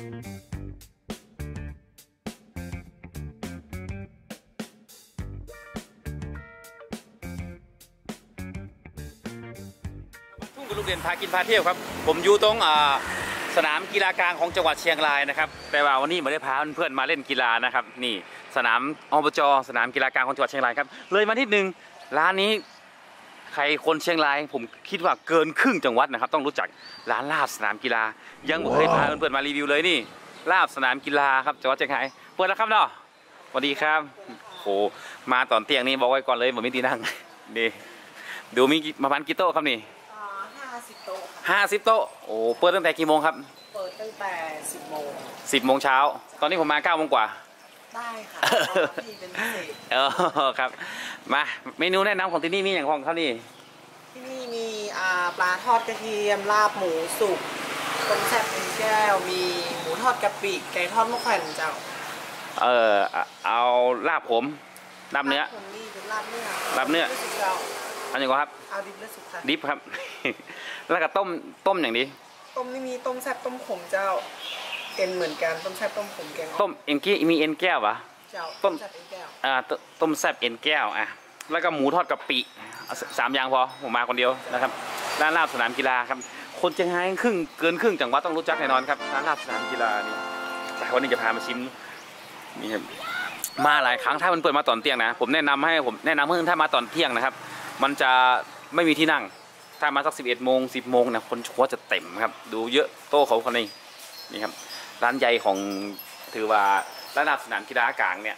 ทุ่งกุลูกเด่นพากินพาเที่ยวครับผมอยู่ตรงสนามกีฬากลางของจังหวัดเชียงรายนะครับแต่ว่าวันนี้ไม่ได้พาเพื่อนๆมาเล่นกีฬานะครับนี่สนามอบจ.สนามกีฬากลางของจังหวัดเชียงรายครับเลยมานิดนึงร้านนี้ใครคนเชียงรายผมคิดว่าเกินครึ่งจังหวัดนะครับต้องรู้จักร้านลาบสนามกีฬายังไม่เคยพาเพื่อนๆมารีวิวเลยนี่ลาบสนามกีฬาครับจังหวัดเชียงรายเปิดแล้วครับเนาะสวัสดีครับโหมาตอนเที่ยงนี้บอกไว้ก่อนเลยผมไม่ตีนั่งดีดูมีประมาณกี่โต๊ะครับนี่ 50 โต๊ะ 50 โต๊ะโอ้เปิดตั้งแต่กี่โมงครับเปิดตั้งแต่10 โมง 10 โมงเช้าตอนนี้ผมมา9 โมงกว่าได้ค่ะที่เป็นพิเศษครับมาเมนูแนะนำของที่นี่มีอย่างของเขานี่ที่นี่มีปลาทอดกระเทียมลาบหมูสุกต้มแซ่บเป็นแก้วมีหมูทอดกะปิไก่ทอดมะแขวนเจ้าเอาลาบผมลาบเนื้อผมนี่เป็นลาบเนื้ออันนี้ก็ครับเอาดิบและสุกค่ะดิบครับแล้วก็ต้มอย่างนี้ต้มนี่มีต้มแซ่บต้มขมเจ้าเอ็นเหมือนกันต้มแซ่บต้มขมแกงต้มเอ็นกี้มีเอ็นแก้วปะเจ้าต้มแซ่บเอ็นแก้วต้มแซ่บเอ็นแก้วแล้วก็หมูทอดกะปิ3 อย่างพอผมมาคนเดียวนะครับร้านลาบสนามกีฬาครับคนเชียงรายเกินครึ่งจังหวัดต้องรู้จักแน่นอนครับร้านลาบสนามกีฬานี่แต่วันนี้จะพามาชิมนี่ครับมาหลายครั้งถ้ามันเปิดมาตอนเที่ยงนะผมแนะนำให้ถ้ามาตอนเที่ยงนะครับมันจะไม่มีที่นั่งถ้ามาสัก11 โมง 10 โมงนะคนชัวจะเต็มครับดูเยอะโต๊ะเขาคนนี้นี่ครับร้านใหญ่ของถือว่าร้านลาบสนามกีฬากลางเนี่ย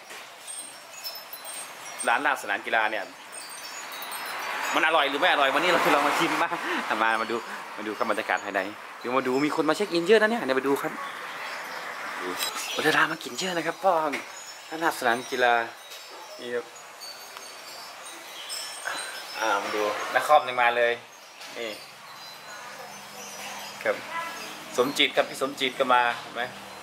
ร้านลาบสนามกีฬาเนี่ยมันอร่อยหรือไม่อร่อยวันนี้เราลองมาชิมบ้างมาดูบรรยากาศภายในเดี๋ยวมาดูมีคนมาเช็คอินเยอะนะเนี่ยเดี๋ยวมาดูครับวันนี้มากินเยอะนะครับพ่อร้านลาบสนามกีฬานี่ครับมาดูนักคอมยังมาเลยนี่ครับสมจิตครับพี่สมจิตก็มาเห็นไหม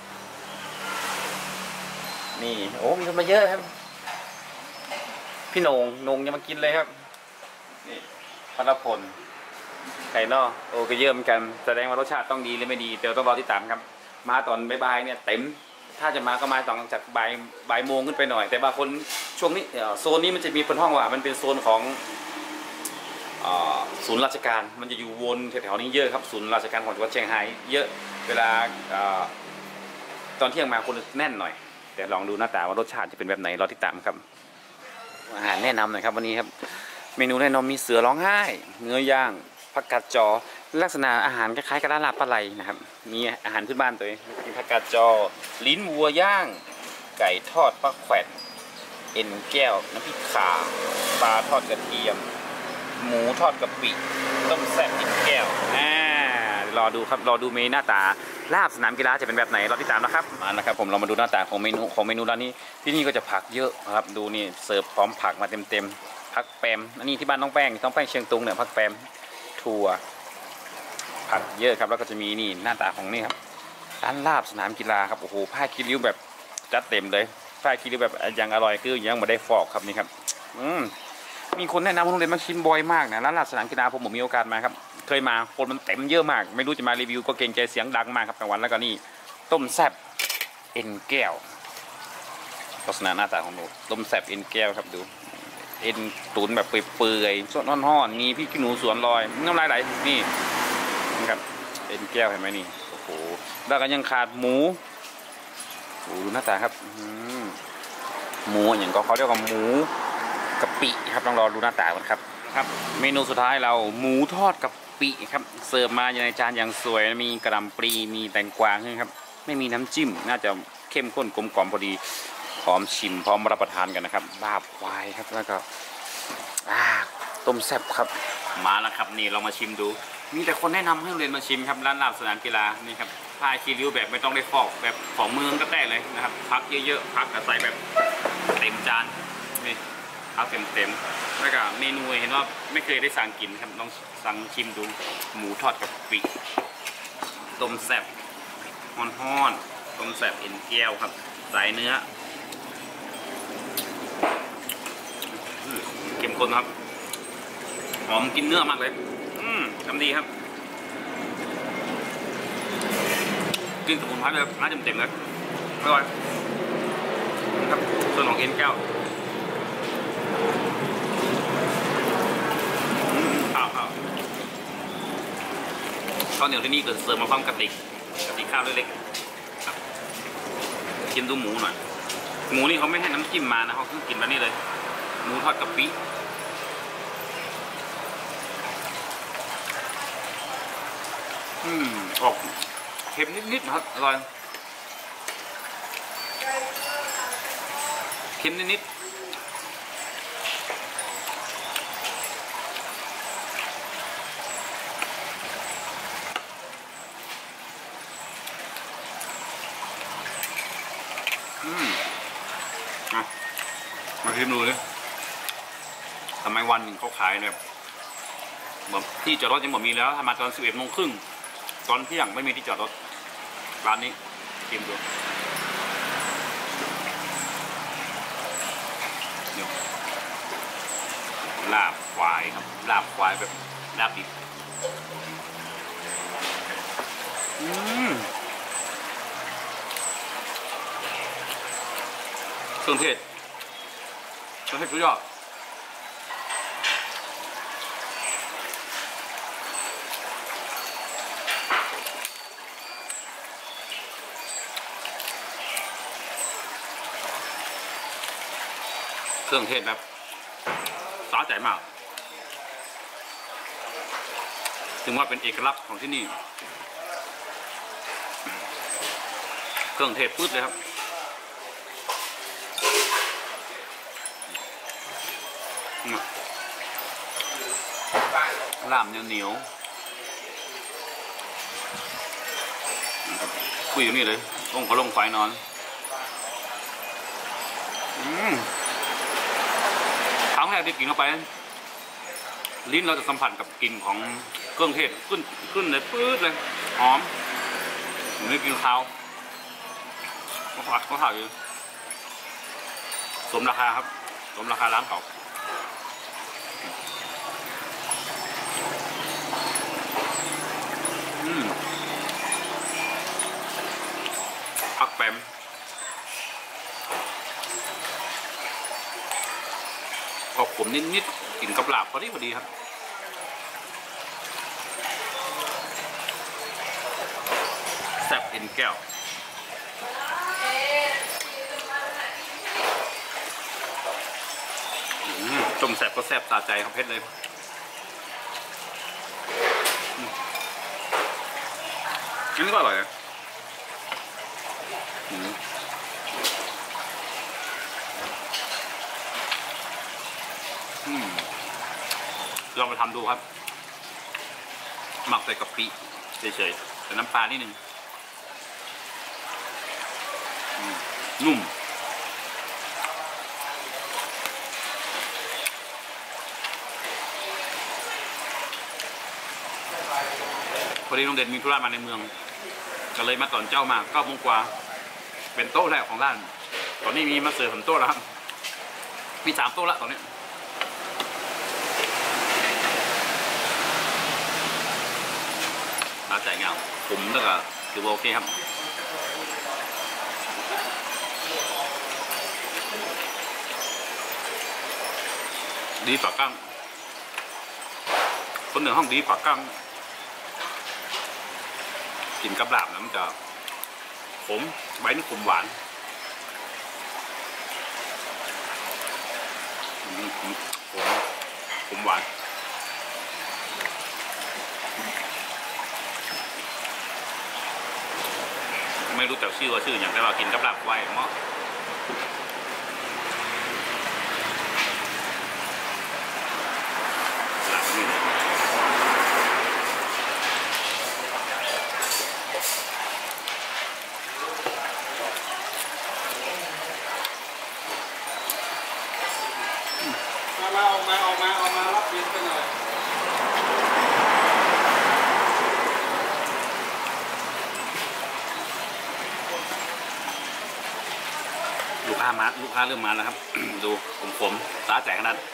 นี่โอ้มีคนมาเยอะครับพี่โหนงยังมากินเลยครับนี่พัทรพลไก่นอกโอ้ก็เยอะเหมือนกันแสดงว่ารสชาติต้องดีหรือไม่ดีเดี๋ยวต้องรอติดตามครับมาตอนบ่ายเนี่ยเต็มถ้าจะมาก็มาต่างจากบ่ายโมงขึ้นไปหน่อยแต่บางคนช่วงนี้โซนนี้มันจะมีเป็นห้องว่ามันเป็นโซนของศูนย์ราชการมันจะอยู่วนแถวๆนี้เยอะครับศูนย์ราชการของจังหวัดเชียงรายเยอะเวลาตอนเที่ยงมาคนแน่นหน่อยเดี๋ยวลองดูหน้าตาว่ารสชาติจะเป็นแบบไหนรอติดตามครับอาหารแนะนำหน่อยครับวันนี้ครับเมนูแนะนำมีเสือร้องไห้เนื้อย่างผักกาดจอลักษณะอาหารคล้ายๆกับร้านลาบปลาไหลนะครับมีอาหารพื้นบ้านตัวเองมีผักกาดจอลิ้นวัวย่างไก่ทอดปลาแขวนเอ็นแก้วน้ำพริกข่าปลาทอดกระเทียมหมูทอดกะปิต้มแซ่บอีกแก้วรอดูครับรอดูเมนูหน้าตาลาบสนามกีฬาจะเป็นแบบไหนรอติดตามนะครับนะครับผมเรามาดูหน้าตาของเมนูร้านนี้ที่นี่ก็จะผักเยอะครับดูนี่เสิร์ฟพร้อมผักมาเต็มผักแปมอันนี้ที่บ้านน้องแป้งเชียงตุงเนี่ยผักแปมถั่วผักเยอะครับแล้วก็จะมีนี่หน้าตาของนี่ครับร้านลาบสนามกีฬาครับโอ้โหผ้าคีริ้วแบบจัดเต็มเลยผ้าคีริ้วแบบยังอร่อยคือยังไม่ได้ฟอกครับนี่ครับมีคนแนะนำโรงเรียนมาชิมบ่อยมากนะร้านลาบสนามกีฬาผมมีโอกาสมาครับเคยมาคนมันเต็มเยอะมากไม่รู้จะมารีวิวก็เกรงใจเสียงดังมากครับกลางวันแล้วก็นี่ต้มแซ่บเอ็นแก้วลักษณะหน้าตาของหนูต้มแซ่บเอ็นแก้วครับดูเอ็นตุ๋นแบบเปื่อยๆสดห่อนๆมีพี่ขี้หนูสวนลอยน้ำลายไหลนี่นะครับเอ็นแก้วเห็นไหมนี่โอ้โหแล้วก็ยังขาดหมูโอ้ดูหน้าตาครับหมูอย่างก็เขาเรียกว่าหมูกะปิครับต้องรอดูหน้าตาก่อนครับเมนูสุดท้ายเราหมูทอดกะปิครับเสิร์ฟมาในจานอย่างสวยมีกระหล่ำปลีมีแตงกวาครับไม่มีน้ำจิ้มน่าจะเข้มข้นกลมกล่อมพอดีพร้อมชิมพร้อมรับประทานกันนะครับลาบควายครับแล้วก็ต้มแซ่บครับมาแล้วครับนี่เรามาชิมดูมีแต่คนแนะนำให้เรียนมาชิมครับร้านลาบสนามกีฬานี่ครับผ้าคีริ้วแบบไม่ต้องได้ฟอกแบบของเมืองก็ได้เลยนะครับพักเยอะๆพักใส่แบบเต็มจานนี่พักเต็มแล้วก็เมนูเห็นว่าไม่เคยได้สั่งกินครับลองสั่งชิมดูหมูทอดกับปีกต้มแซ่บฮ้อนๆต้มแซ่บเอ็นแก้วครับสายเนื้อเข้มข้นครับหอมกินเนื้อมากเลยทำดีครับกินสมุนไพรแบบน่าเต็มๆเลยอร่อยครับส่วนของเอ็นแก้วข้าวเหนียวที่นี่เกิดเสริมมาพร้อมกะติข้าวเล็กๆครับชิมดูหมูหน่อยหมูนี่เขาไม่ให้น้ำจิ้มมานะเขาเพิ่งกินแบบนี้เลยหมูทอดกะปิออกเค็มนิดๆครับอร่อยเค็มนิดๆมาชิมดูเลยทำไมวันหนึ่งเขาขายเนี่ยแบบที่จอดรถยังไม่มีแล้วทำมาตอน11:30ตอนเที่ยงไม่มีที่จอดรถร้านนี้ชิมดูเดี๋ยวลาบควายครับลาบควายแบบลาบดิบเครื่องเทศสุดยอดเครื่องเทศแบบสะใจมากถึงว่าเป็นเอกลักษณ์ของที่นี่เครื่องเทศปื๊ดเลยครับลาบเหนียวคุยอยู่นี่เลยองค์เขาลงไฟนอนครั้งแรกที่กินเข้าไปลิ้นเราจะสัมผัสกับกลิ่นของเครื่องเทศขึ้นเลยปื๊ดเลยหอมผมไม่กินข้าวเขาถ่ายอยู่สมราคาครับสมราคาร้านเขาผักแปมออกขมนิดๆกลิ่นกับลาบพอดีครับแซ่บเอ็นแก้วต้มแซ่บก็แซ่บตาใจครับเพชรเลยอันนี้ก็อร่อยนะลองมาทำดูครับหมักใส่กะปิเฉยๆแต่น้ำปลานิดนึงนุ่มพอดีน้องเด่นมีธุระมาในเมืองก็เลยมาตอนเจ้ามา9 โมงกว่าเป็นโต๊ะแรกของร้านตอนนี้มีมาเสิร์ฟผมโต๊ะแล้วครับมี3 โต๊ะแล้วตอนนี้จ่ายเงาผมแล้วก็ถือว่าโอเคครับดีปากกั้งคนเหนือห้องดีปากกั้งกินกับลาบนะมันจะขมใบนี่ขมหวานขมหวานไม่รู้จักชื่อว่าชื่ออย่างไรว่ากินกับลาบไว้เนาะลาบนี่ออกมารับเย็นไปหน่อยลูกค้าเริ่มมาแล้วครับ ดูผมสาแจกขนาด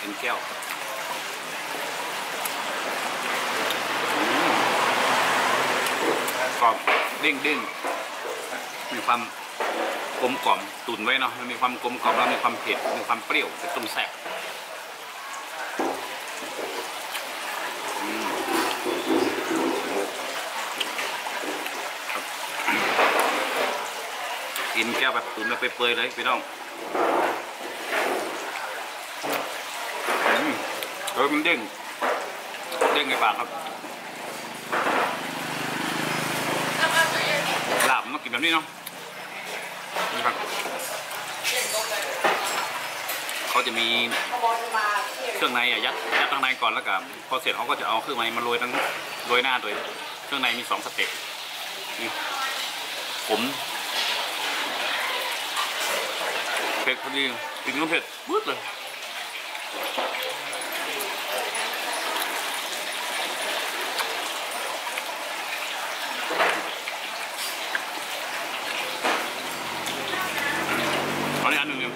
เป็นแก้วกรอบเด้งมีความกลมกล่อมตุ๋นไว้เนาะมันมีความกลมกล่อมแล้วมีความเผ็ดมีความเปรี้ยวเป็นต้มแซ่บกินแก้วแบบตุ๋นแบบเปื่อยๆเลยพี่น้องมันเด้งในปากครับลาบมันต้องกินแบบนี้เนาะนี่ครับเขาจะมีเครื่องในยัดข้างในก่อนแล้วก็พอเสร็จเขาก็จะเอาเครื่องในมาโรยหน้าโดยเครื่องในมี2 สเต็ปนี่ผมเผ็ดพอดีกินก็เผ็ดปึ๊ดเลยอันนี้อันหนึ่ง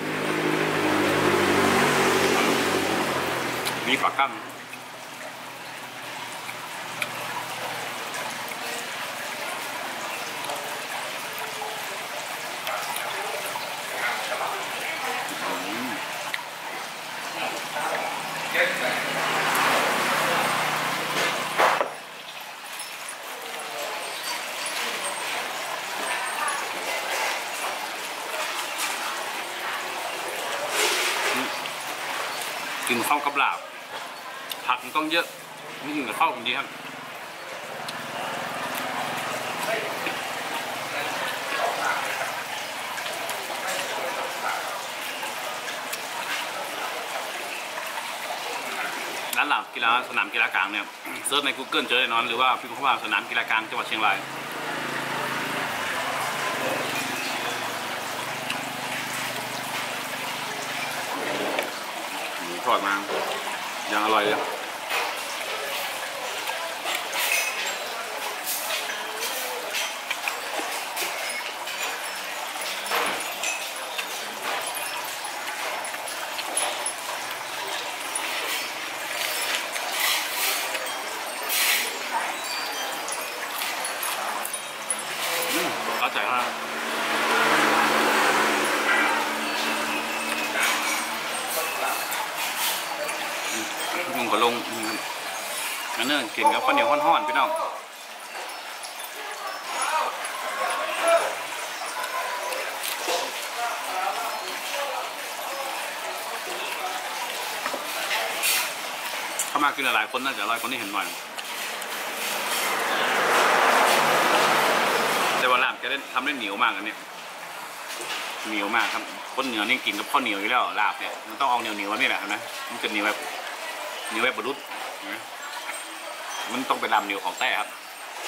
มีปลากั้งกินข้าวกับลาบผักมันต้องเยอะนี่กินกับข้าวคนดีครับร้านลาบกีฬาสนามกีฬากลางเนี่ยเซิร์ชใน Google เจอแน่นอนหรือว่าพิมพ์เข้ามาสนามกีฬากลางจังหวัดเชียงรายทอดมายังอร่อยเลยเข้าใจครับมึงก็ลงนั่นเนอะกินกับข้าวเหนียวห้อนๆพี่น้องเข้ามากินหลายคนน่าจะ100 คนที่เห็นหน่อยแต่ว่าลาบจะได้ทำได้เหนียวมากอันนี้เหนียวมากครับคนเหนียวนี่กินกับข้าวเหนียวอยู่แล้วลาบเนี่ยมันต้องเอาเหนียวนี่แหละนะมันจะเหนียวแบบบรุษมันต้องเป็นลำเหนียวของแต้ครับ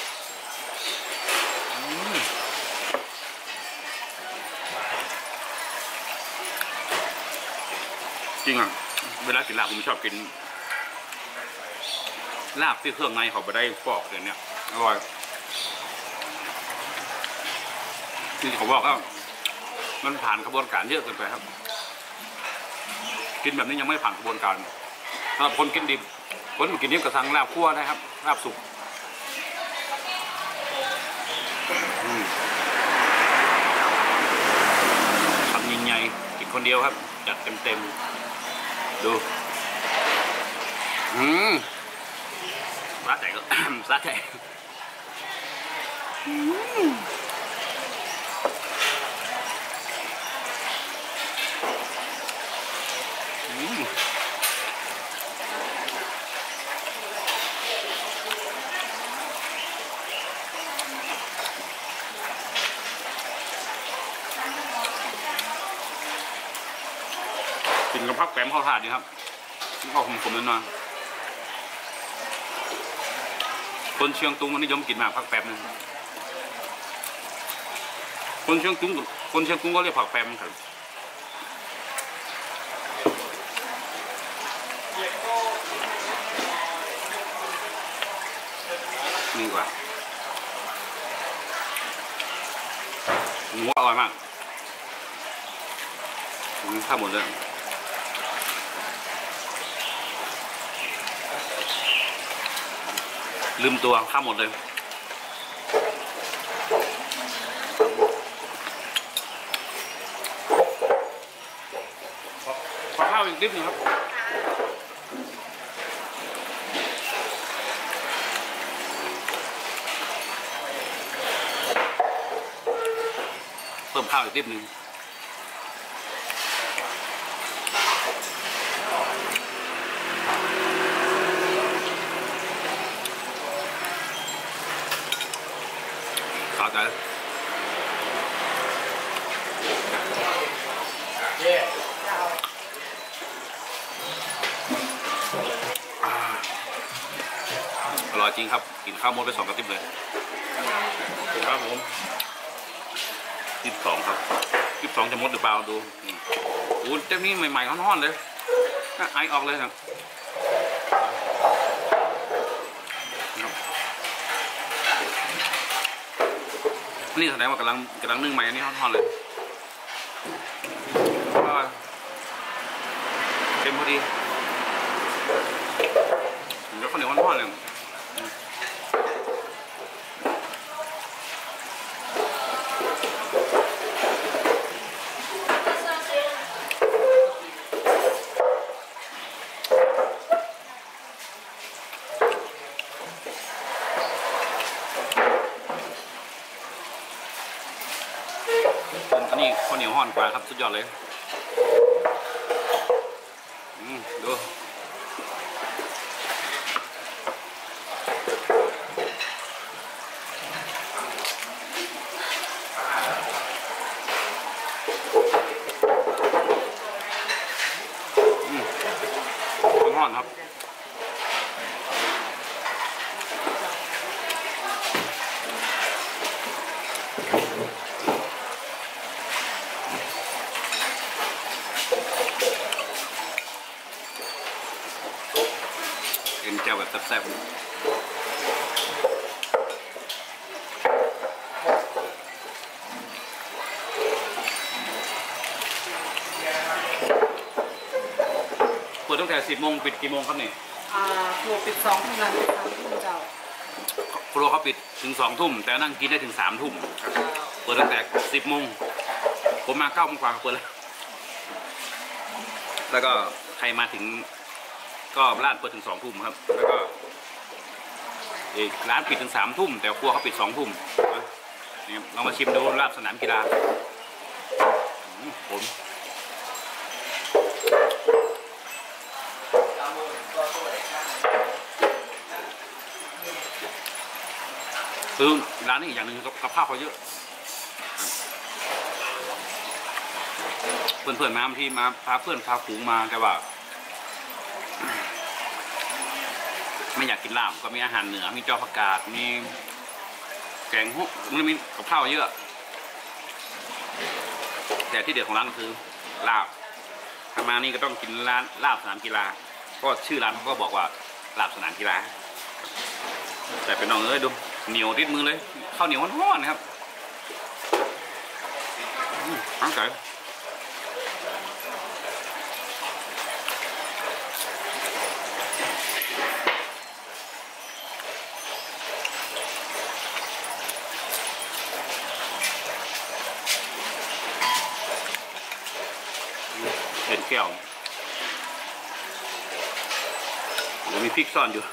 จริงอ่ะเวลากินลาบผมชอบกินลาบที่เครื่องในเขาไปได้ฟอกอย่างเนี้ยอร่อยที่เขาบอกว่ามันผ่านกระบวนการเยอะเกินไปครับกินแบบนี้ยังไม่ผ่านกระบวนการสำหรับคนกินดิบคนกินดิบกับสั่งลาบคั่วนะครับลาบสุกทำยิ่งใหญ่กินคนเดียวครับจัดเต็มดูสาใจก็ สาใจกินกับผักแกมข้าวถาดดีครับข้าวขมๆนิดหน่อยคนเชียงตุงนิยมกินมากผักแปมนึงคนเชียงตุงก็เรียกผักแปมครับนี่กว่าหมูอร่อยมากข้าวหมดเลยลืมตัวข้ามหมดเลยขอข้าวอีกนิดนึงครับเพิ่มข้าวอีกนิดนึงขาวใจอร่อยจริงครับกินข้าวมดไป2 กระติบเลยครับผม12ครับ12จะมดหรือเปล่าดูโอ้เจ้านี้ใหม่ๆร้อนๆเลยไอออกเลยครับนี่แสดงว่ากำลังนึ่งใหม่อันนี้ร้อนๆเลยเต็มพอดีแล้วข้าวเหนียวร้อนๆเลยอันนี้ข้าวเหนียวห่อนกว่าครับสุดยอดเลยดูห่อนครับเป็นแจ่วแบบแซ่บๆเปิดตั้งแต่10 โมงปิดกี่โมงครับนี่ครัวปิด2 ทุ่มร้านปิด3 ทุ่มเจ้าครัวเขาปิดถึง2 ทุ่มแต่นั่งกินได้ถึง3 ทุ่มเปิดตั้งแต่10 โมงผมมา9 โมงกว่าเปิดแล้วก็ใครมาถึงก็ร้านเปิดถึง2 ทุ่มครับแล้วก็ร้านปิดถึง3 ทุ่มแต่ครัวเขาปิด2 ทุ่มนี่ลองมาชิมดูลาบสนามกีฬาผมคือร้านนี้อีกอย่างหนึ่งกับข้าวเขาเยอะเพื่อนๆมาที่มาพาเพื่อนพาฝูงมาแต่ว่าไม่อยากกินลาบก็มีอาหารเหนือมีจอผักกาดมีแกงฮุกมันมีกับข้าวเยอะแต่ที่เด็ดของร้านคือลาบถ้ามานี่ก็ต้องกินร้านลาบสนามกีฬาก็ชื่อร้านเขาก็บอกว่าลาบสนามกีฬาแต่เป็นน้องเอ้ยดูเหนียวติดมือเลยข้าวเหนียวร้อนๆครับอร่อยเป็นแก้วเดี๋ยวมีพริกซ่อนอยู่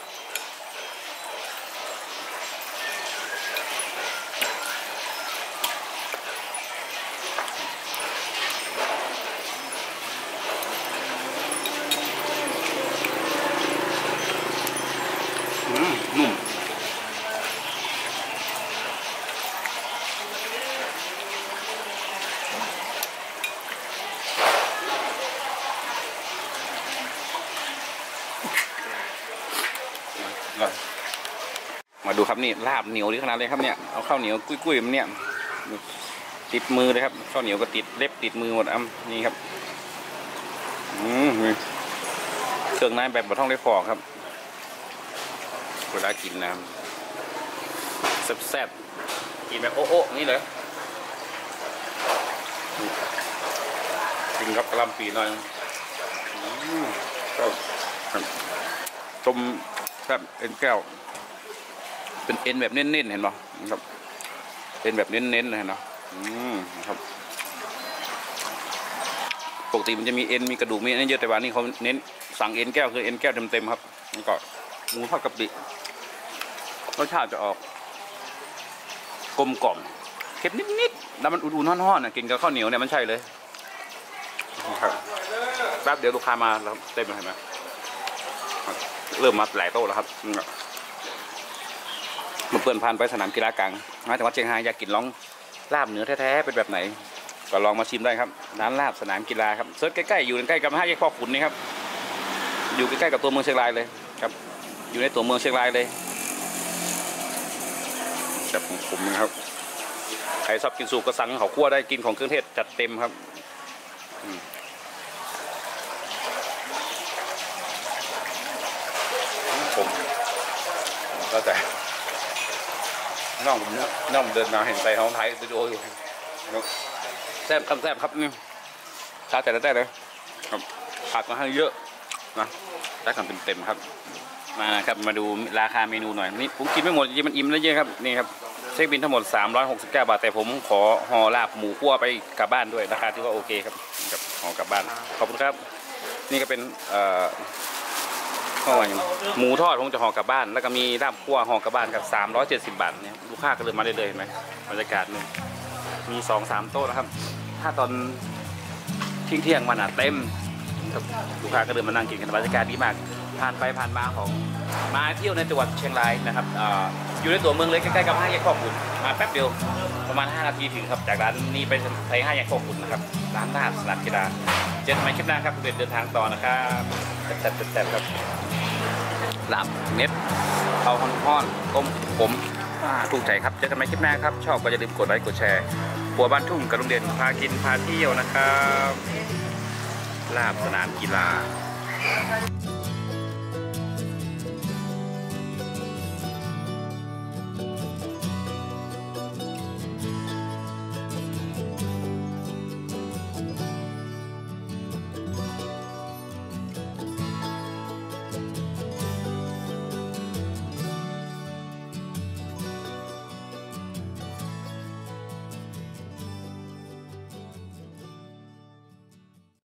นุ่มมาดูครับนี่ลาบเหนียวที่ขนาดเลยครับเนี่ยเอาข้าวเหนียวกุ้ยๆมันเนี่ยติดมือเลยครับข้าวเหนียวก็ติดเล็บติดมือหมดนี่ครับเครื่องในแบบบะท่องได้ฟอกครับเวลากินนะแซ่บๆกินแบบโอ๊ะนี่เลยกินกับกะหล่ำปีหน่อยก็ต้มแซ่บเอ็นแก้วเป็นเอ็นแบบเน้นๆเห็นป่ะครับเอ็นแบบเน้นๆเลยเนาะครับปกติมันจะมีเอ็นมีกระดูกมีอะไรเยอะแต่ว่านี่เขาเน้นสั่งเอ็นแก้วคือเอ็นแก้วเต็มๆครับแล้วก็หมูทอดกะปิรสชาติจะออกกลมกล่อมเค็มนิดๆแล้วมันอุ่นๆห่อนๆนะกินกับข้าวเหนียวเนี่ยมันใช่เลยครับแป๊บเดี๋ยวลูกค้ามาแล้วเต็มเลยเห็นไหมเริ่มมาหลายโต๊ะแล้วครับเพื่อนผ่านไปสนามกีฬากลางมาจังหวัดเชียงรายอยากกินลองลาบเนื้อแท้ๆเป็นแบบไหนก็ลองมาชิมได้ครับร้านลาบสนามกีฬาครับเซิร์ชใกล้ๆอยู่ใกล้กับ5 แยกพ่อขุนนี่ครับอยู่ใกล้ๆกับตัวเมืองเชียงรายเลยครับอยู่ในตัวเมืองเชียงรายเลยแบบผมนะครับใครชอบกินสุกก็สั่งเขาคั่วได้กินของเครื่องเทศจัดเต็มครับผมก็แต่น้องผมเดินมาเห็นใส่ท้องไทยสตูดิโออยู่แซ่บครับแซ่บครับนี่ชาแต่ละแต่เลยครับผักมาให้เยอะนะได้คำเต็มๆครับมาครับมาดูราคาเมนูหน่อยนี่ผมกินไม่หมดจริงมันอิ่มแล้วเยอะครับนี่ครับเช็คบินทั้งหมด369 บาทแต่ผมขอห่อลาบหมูคั่วไปกลับบ้านด้วยราคาที่ว่าโอเคครับกับห่อกลับบ้านขอบคุณครับนี่ก็เป็นหมูทอดผมจะห่อกลับบ้านแล้วก็มีลาบคั่วห่อกลับบ้านกับ370 บาทเนี่ยลูกค้าก็เลยมาเรื่อยๆเห็นไหมบรรยากาศนึงมี 2-3 โต๊ะนะครับถ้าตอนเที่ยงมันเต็มลูกค้าก็เดินมานั่งกินกันบรรยากาศดีมากผ่านไปผ่านมาของมาเที่ยวในจังหวัดเชียงรายนะครับอยู่ในตัวเมืองเลยใกล้ๆกับ5 แยกพ่อขุนมาแป๊บเดียวประมาณ5 นาทีถึงครับจากร้านนี้ไปไป5 แยกพ่อขุนนะครับร้านลาบสนามกีฬาเจอกันใหม่คลิปหน้าครับเดินทางต่อนะครับแซ่บๆครับลาบเน็ตเอาห่อนๆต้มผมถูกใจครับเจอกันใหม่คลิปหน้าครับชอบก็อย่าลืมกดไลค์กดแชร์ปัวบ้านทุ่งกับลุงเด่นพากินพาเที่ยวนะครับลาบสนามกีฬา